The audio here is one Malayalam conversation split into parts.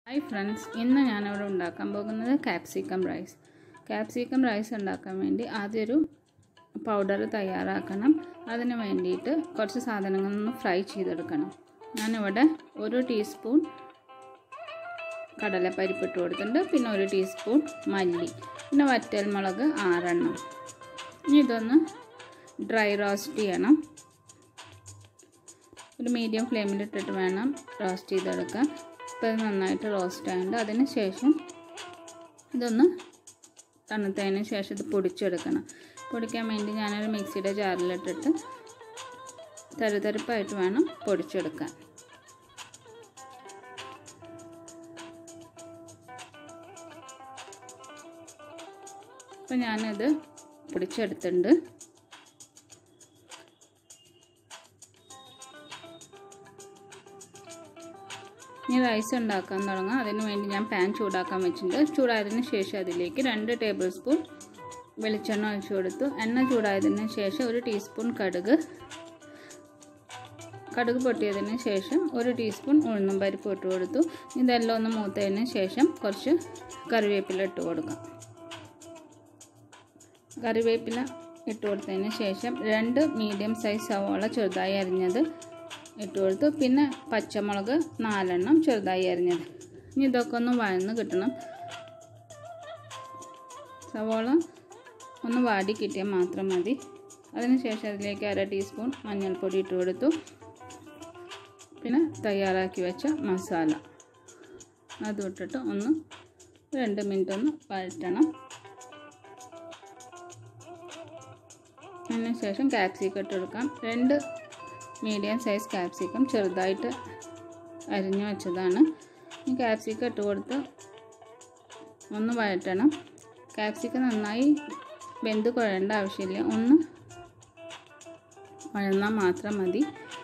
Hi friends, ഇന്ന് ഞാൻ ഇവിടെ ഉണ്ടാക്കാൻ പോകുന്നത് capsicum rice. Capsicum rice ഉണ്ടാക്കാൻ വേണ്ടി ആദ്യം ഒരു പൗഡർ തയ്യാറാക്കണം. അതിനു വേണ്ടിയിട്ട് കുറച്ച് സാധനങ്ങൾ ഒന്ന് ഫ്രൈ ചെയ്തെടുക്കണം. ഞാൻ ഇവിടെ 1 ടീസ്പൂൺ കടലപ്പരിപ്പ് ഇട്ട് കൊടുത്തിട്ടുണ്ട്. പിന്നെ 1 ടീസ്പൂൺ മല്ലി. പിന്നെ വറ്റൽമുളക് 6 എണ്ണം. ഇനി ഇതൊന്ന് ഡ്രൈ റോസ്റ്റ് ചെയ്യണം. ഒരു മീഡിയം ഫ്ലെയിമിൽ ഇട്ടിട്ട് വേണം റോസ്റ്റ് ചെയ്തെടുക്കാൻ. ഇപ്പോൾ നന്നായിട്ട് റോസ്റ്റ് ആയിട്ടുണ്ട്. അതിന് ശേഷം ഇതൊന്ന് തണുത്തതിന് ശേഷം ഇത് പൊടിച്ചെടുക്കണം. പൊടിക്കാൻ വേണ്ടി ഞാനൊരു മിക്സിയുടെ ജാറിലിട്ടിട്ട് തരിതരിപ്പായിട്ട് വേണം പൊടിച്ചെടുക്കാൻ. അപ്പോൾ ഞാനിത് പൊടിച്ചെടുത്തിട്ടുണ്ട്. ഇനി റൈസ് ഉണ്ടാക്കാൻ തുടങ്ങാം. അതിനു വേണ്ടി ഞാൻ പാൻ ചൂടാക്കാൻ വെച്ചിട്ടുണ്ട്. ചൂടായതിന് ശേഷം അതിലേക്ക് 2 ടേബിൾ സ്പൂൺ വെളിച്ചെണ്ണ ഒഴിച്ചു കൊടുത്തു. എണ്ണ ചൂടായതിന് ശേഷം 1 ടീസ്പൂൺ കടുക് പൊട്ടിയതിന് ശേഷം 1 ടീസ്പൂൺ ഉഴുന്നും പരിപ്പ് ഇട്ട് കൊടുത്തു. ഇതെല്ലാം ഒന്ന് മൂത്തതിന് ശേഷം കുറച്ച് കറിവേപ്പില ഇട്ട് കൊടുക്കാം. കറിവേപ്പില ഇട്ട് കൊടുത്തതിന് ശേഷം 2 മീഡിയം സൈസ് സവാള ചെറുതായി അരിഞ്ഞത് ഇട്ട് കൊടുത്തു. പിന്നെ പച്ചമുളക് 4 എണ്ണം ചെറുതായി അരിഞ്ഞത്. ഇനി ഇതൊക്കെ ഒന്ന് വഴന്ന് കിട്ടണം. സവാള ഒന്ന് വാടി കിട്ടിയാൽ മാത്രം മതി. അതിനുശേഷം അതിലേക്ക് 1/2 ടീസ്പൂൺ മഞ്ഞൾപ്പൊടി ഇട്ട് കൊടുത്തു. പിന്നെ തയ്യാറാക്കി വെച്ച മസാല അതും ഇട്ടിട്ട് ഒന്ന് 2 മിനിറ്റ് ഒന്ന് വഴറ്റണം. അതിനുശേഷം ക്യാപ്സിക്കം ഇട്ട് കൊടുക്കാം. 2 മീഡിയം സൈസ് ക്യാപ്സിക്കം ചെറുതായിട്ട് അരിഞ്ഞു വെച്ചതാണ്. ഈ ക്യാപ്സിക്കം ഇട്ട് കൊടുത്ത് ഒന്ന് വഴറ്റണം. ക്യാപ്സിക്കം നന്നായി വെന്ത് കുഴയേണ്ട ആവശ്യമില്ല, ഒന്ന് വഴന്നാൽ മാത്രം മതി.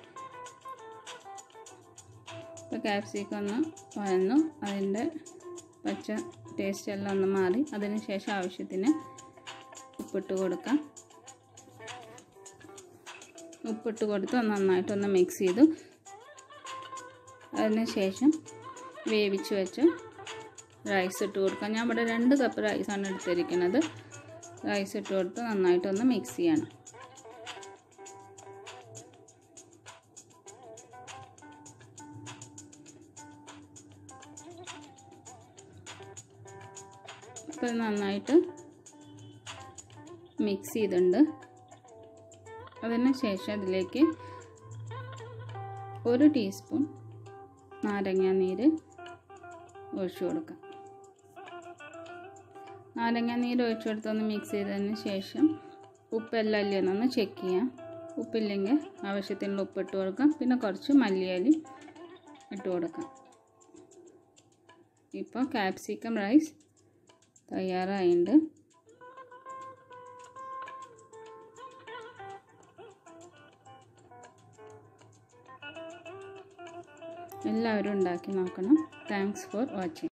ഇപ്പോൾ ക്യാപ്സിക്കം ഒന്ന് വഴന്നു, അതിൻ്റെ പച്ച ടേസ്റ്റ് എല്ലാം ഒന്ന് മാറി. അതിന് ശേഷം ആവശ്യത്തിന് ഉപ്പിട്ട് കൊടുക്കാം. ഉപ്പിട്ട് കൊടുത്ത് നന്നായിട്ടൊന്ന് മിക്സ് ചെയ്തു. അതിന് ശേഷം വേവിച്ച് വെച്ച് റൈസ് ഇട്ട് കൊടുക്കാം. ഞാൻ ഇവിടെ 2 കപ്പ് റൈസാണ് എടുത്തിരിക്കുന്നത്. റൈസ് ഇട്ട് കൊടുത്ത് നന്നായിട്ടൊന്ന് മിക്സ് ചെയ്യണം. ഇപ്പോൾ നന്നായിട്ട് മിക്സ് ചെയ്തിട്ടുണ്ട്. അതിന് ശേഷം അതിലേക്ക് 1 ടീസ്പൂൺ നാരങ്ങാനീര് ഒഴിച്ചു കൊടുക്കാം. നാരങ്ങാനീര് ഒഴിച്ചു കൊടുത്തൊന്ന് മിക്സ് ചെയ്തതിന് ശേഷം ഉപ്പെല്ലാം ഇല്ലെന്നൊന്ന് ചെക്ക് ചെയ്യാം. ഉപ്പില്ലെങ്കിൽ ആവശ്യത്തിനുള്ള ഉപ്പ് ഇട്ട് കൊടുക്കാം. പിന്നെ കുറച്ച് മല്ലിയിലയും ഇട്ട് കൊടുക്കാം. ഇപ്പോൾ ക്യാപ്സിക്കം റൈസ് തയ്യാറായിട്ടുണ്ട്. എല്ലാവരും ഉണ്ടാക്കി നോക്കണം. Thanks for watching.